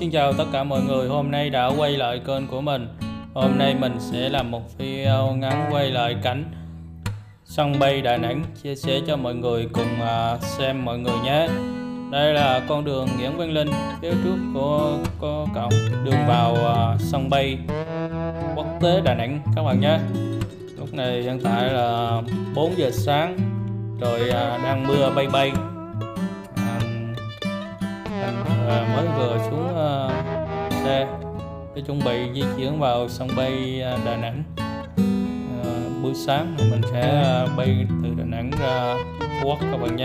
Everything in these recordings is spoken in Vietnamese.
xin chào tất cả mọi người, hôm nay đã quay lại kênh của mình. Hôm nay mình sẽ làm một video ngắn quay lại cảnh sân bay Đà Nẵng, chia sẻ cho mọi người cùng xem mọi người nhé. Đây là con đường Nguyễn Văn Linh, phía trước của cổng đường vào sân bay quốc tế Đà Nẵng các bạn nhé. Lúc này hiện tại là 4 giờ sáng, trời đang mưa bay bay. Mới vừa xuống xe để chuẩn bị di chuyển vào sân bay Đà Nẵng. Buổi sáng mình sẽ bay từ Đà Nẵng ra Phú Quốc các bạn nhé.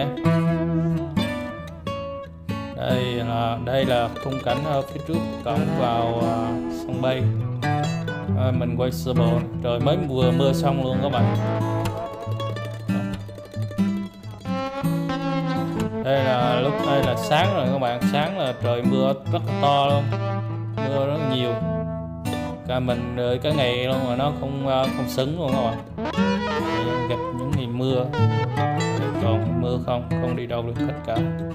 Đây là khung cảnh ở phía trước cổng vào sân bay. Mình quay sơ bộ, trời mới vừa mưa xong luôn các bạn. Lúc đây là sáng rồi các bạn, sáng là trời mưa rất là to luôn, mưa rất nhiều. Cả mình đợi cả ngày luôn mà nó không xứng luôn các bạn. Gặp những ngày mưa, còn mưa không đi đâu được hết cả.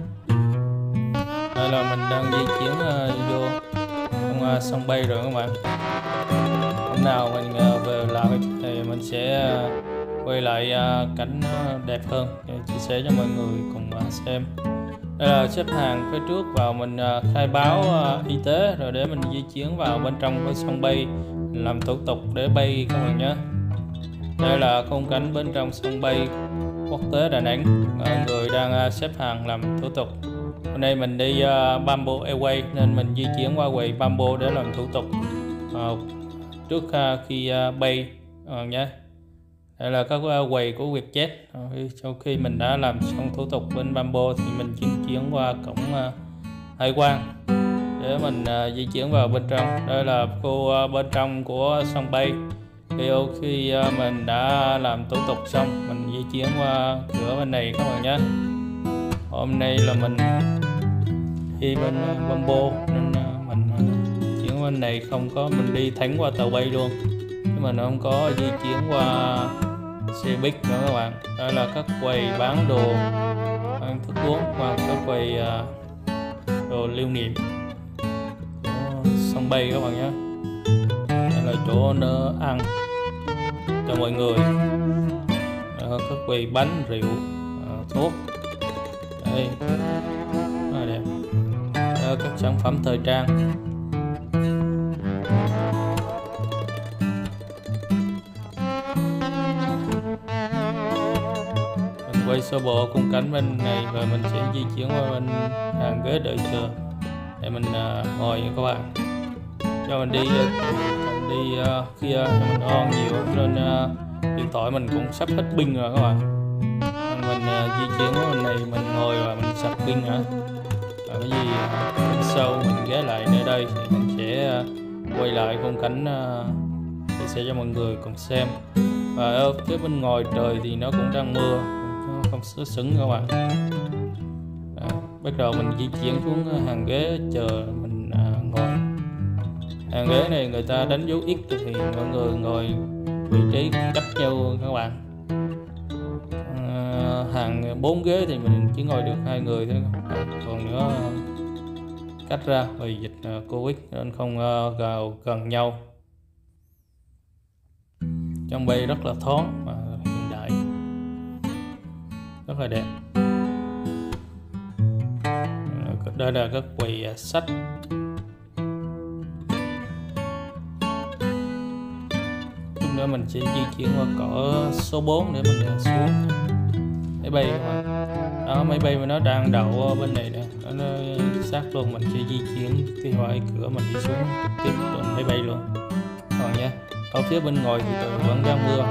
Đây là mình đang di chuyển vô trong sân bay rồi các bạn. Hôm nào mình về lại thì mình sẽ quay lại cảnh đẹp hơn để chia sẻ cho mọi người cùng xem. Đây là xếp hàng phía trước vào, mình khai báo y tế rồi để mình di chuyển vào bên trong của sân bay làm thủ tục để bay các bạn nhé. Đây là khung cảnh bên trong sân bay quốc tế Đà Nẵng, người đang xếp hàng làm thủ tục. Hôm nay mình đi Bamboo Airways nên mình di chuyển qua quầy Bamboo để làm thủ tục trước khi bay nhé. Đây là các quầy của Vietjet. Sau khi mình đã làm xong thủ tục bên Bamboo thì mình chuyển qua cổng hải quan để mình di chuyển vào bên trong. Đây là khu bên trong của sân bay. Khi mình đã làm thủ tục xong, mình di chuyển qua cửa bên này các bạn nhé. Hôm nay là mình đi bên Bamboo nên mình chuyển bên này, không có mình đi thẳng qua tàu bay luôn, nhưng mà nó không có di chuyển qua xe buýt nữa các bạn. Đây là các quầy bán đồ ăn thức uống và các quầy đồ lưu niệm của sân bay các bạn nhé. Đây là chỗ nơi ăn cho mọi người. Các quầy bánh rượu, thuốc. Đây rất là đẹp. Các sản phẩm thời trang. Quay sơ bộ khung cảnh bên này và mình sẽ di chuyển qua bên hàng ghế đợi chờ để mình ngồi với các bạn. Cho mình đi kia cho mình on nhiều nên điện thoại mình cũng sắp hết pin rồi các bạn. Mình di chuyển qua bên này, mình ngồi và mình sạc pin nữa. Và cái gì bên sau mình ghé lại nơi đây thì mình sẽ quay lại khung cảnh chia sẻ cho mọi người cùng xem. Và ở phía bên ngoài trời thì nó cũng đang mưa, không xứng các bạn. Bắt đầu mình di chuyển xuống hàng ghế chờ mình ngồi. Hàng ghế này người ta đánh dấu X thì mọi người ngồi vị trí cách nhau các bạn. Hàng 4 ghế thì mình chỉ ngồi được 2 người thôi, còn nữa cách ra vì dịch Covid nên không vào gần nhau. Trong bay rất là thoáng và hiện đại, rất là đẹp. Đây là các quầy sách. Lúc nữa mình sẽ di chuyển qua cỡ số 4 để mình xuống máy bay các bạn. Đó, máy bay mà nó đang đậu bên này nè, nó sát luôn. Mình sẽ di chuyển cái ngoài cửa, mình đi xuống trực tiếp lên máy bay luôn còn nha. Ở phía bên ngoài thì vẫn đang mưa.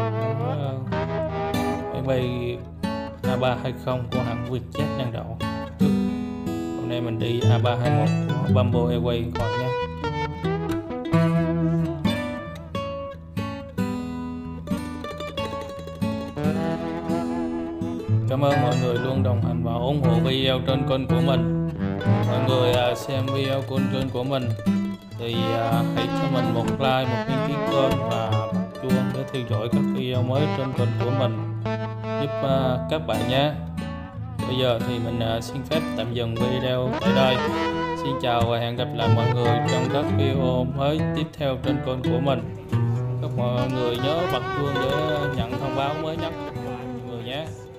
Máy bay A320 của hãng Vietjet đang đậu trước. Hôm nay mình đi A321 của Bamboo Airways còn nha. Cảm ơn mọi người luôn đồng hành và ủng hộ video trên kênh của mình. Mọi người xem video của kênh của mình thì hãy cho mình một like, một đăng ký kênh và bật chuông để theo dõi các video mới trên kênh của mình giúp các bạn nhé. Bây giờ thì mình xin phép tạm dừng video tại đây. Xin chào và hẹn gặp lại mọi người trong các video mới tiếp theo trên kênh của mình. Các mọi người nhớ bật chuông để nhận thông báo mới nhất mọi người nhé.